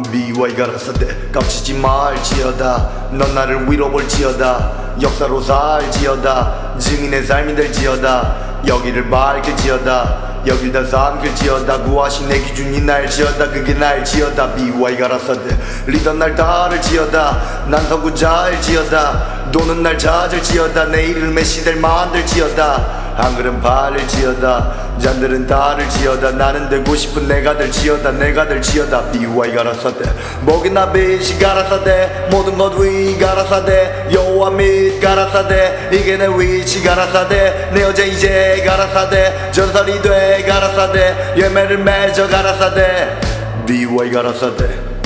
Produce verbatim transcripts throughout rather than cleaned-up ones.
비와이 가라사대 깝치지 말지어다 넌 나를 위로 볼지어다 역사로 살지어다 증인의 삶이 될지어다 여기를 밝힐지어다 여길 다 삼킬지어다 구하신 내 기준이 날지어다 그게 날지어다 비와이 가라사대 리더 날 따를지어다 난 선구자일지어다 돈은 날 찾을지어다 내 이름의 시대를 만들지어다 한 그릇 팔릴지어다 잔들은 다를지어다 나는 되고 싶은 내가 될지어다 내가 될지어다 비와이 가라사대 목이나 빛이 가라사대 모든 것 위 가라사대 여호와 및 가라사대 이게 내 위치 가라사대 내 어제 이제 가라사대 전설이 돼 가라사대 예매를 맺어 가라사대 비와이 가라사대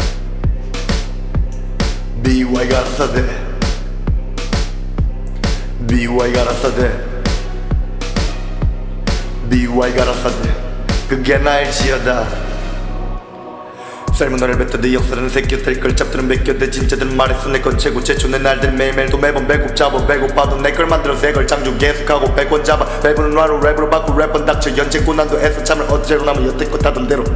비와이 가라사대 비와이 가라사대 비와이 가라사대 그게 날지어다 삶은 너를 뱉어대 역사는 새끼들 걸 잡들은 베껴대 진짜들 말했어 내 건 최고 최초의 날들 매일매일도 매번 배고 잡아 배고파도 내 걸 만들어 새걸 장중 계속하고 백원 잡아 랩은 나로 랩으로 바꾸 랩은 닥쳐 연체 고난도 해서 참을 어째로 남은 여태껏 하던 대로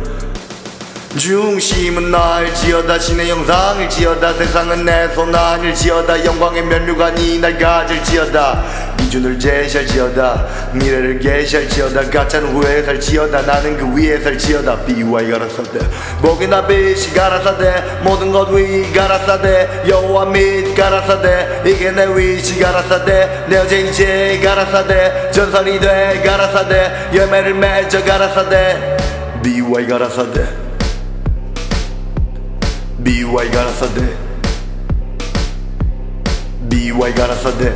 중심은 날지어다 신의 영상일지어다 세상은 내 손 아닐지어다 영광의 면류관이 날 가질지어다 기준을 제시할지어다 미래를 계시할지어다 가짜는 후에 살지어다 나는 그 위에 살지어다 비와이 가라사대 목이나 빛이 가라사대 모든 것 위 가라사대 여호와 및 가라사대 이게 내 위치 가라사대 내 어제 이제 가라사대 전설이 돼 가라사대 열매를 맺어 가라사대 비와이 가라사대 비와이 가라사대 비와이 가라사대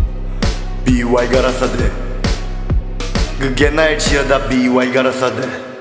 비와이 가라사대 그게 날지어다 비와이 가라사대